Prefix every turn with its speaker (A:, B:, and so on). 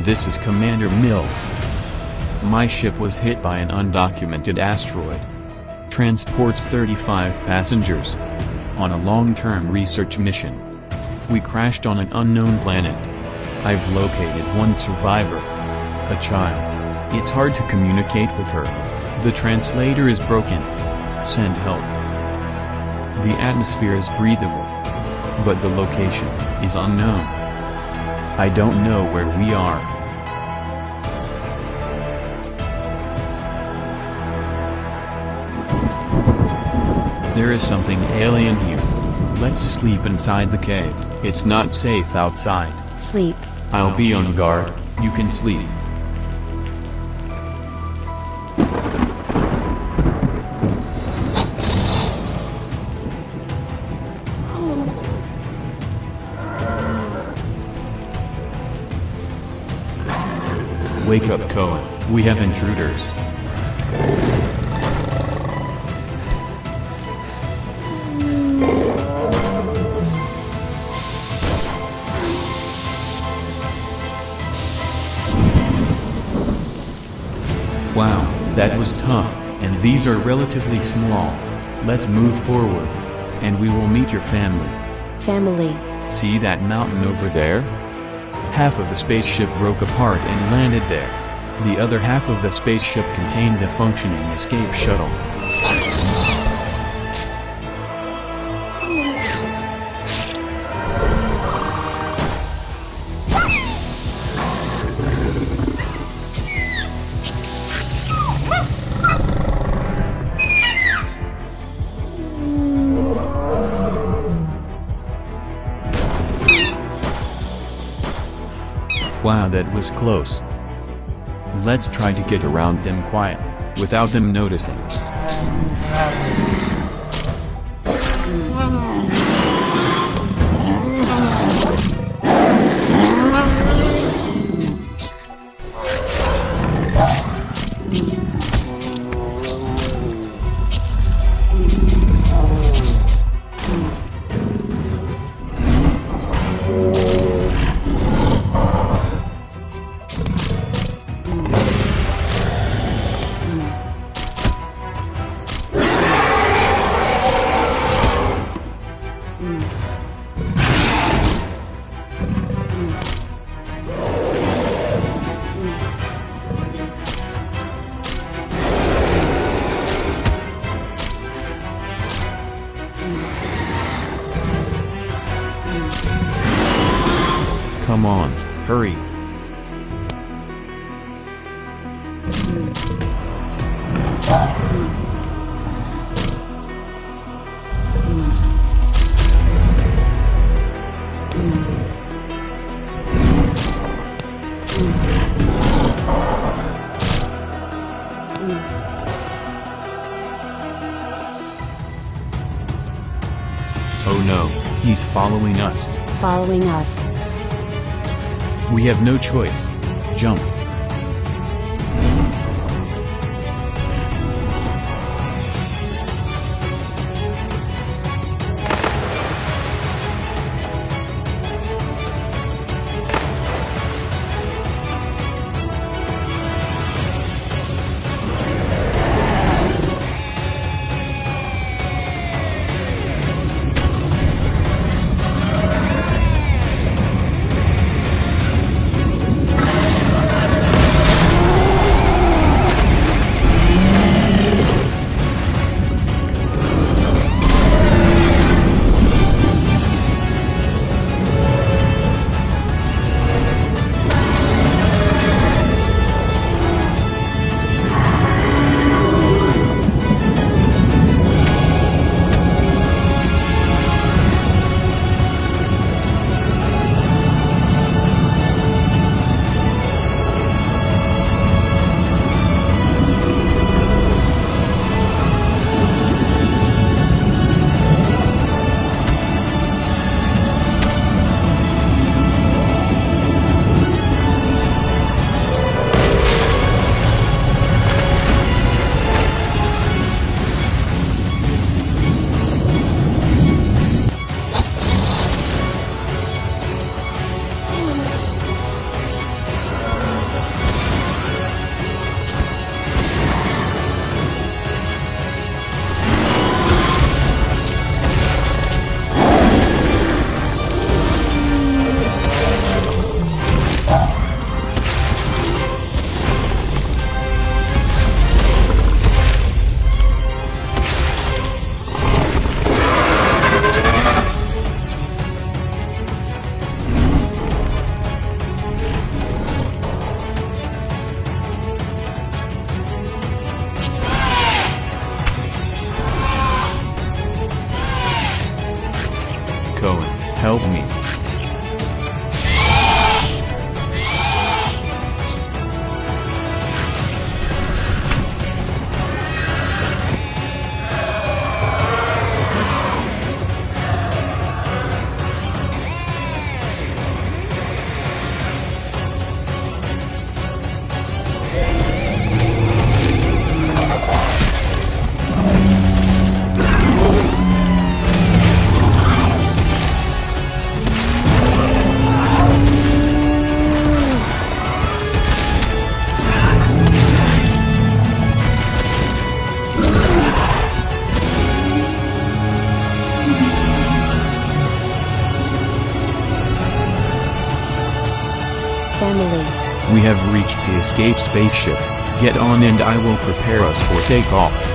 A: This is Commander Mills. My ship was hit by an undocumented asteroid. Transports 35 passengers. On a long-term research mission. We crashed on an unknown planet. I've located one survivor. A child. It's hard to communicate with her. The translator is broken. Send help. The atmosphere is breathable. But the location is unknown. I don't know where we are. There is something alien here. Let's sleep inside the cave. It's not safe outside.
B: Sleep.
A: I'll be on guard. You can sleep. Wake up, Cohen. We have intruders. Wow, that was tough, and these are relatively small. Let's move forward. And we will meet your family.
B: Family.
A: See that mountain over there? Half of the spaceship broke apart and landed there. The other half of the spaceship contains a functioning escape shuttle. Wow, that was close. Let's try to get around them quiet, without them noticing. Come on, hurry. Oh no, he's following us.
B: Following us.
A: We have no choice. Jump. Cohen, help me.
B: Family.
A: We have reached the escape spaceship. Get on and I will prepare us for takeoff.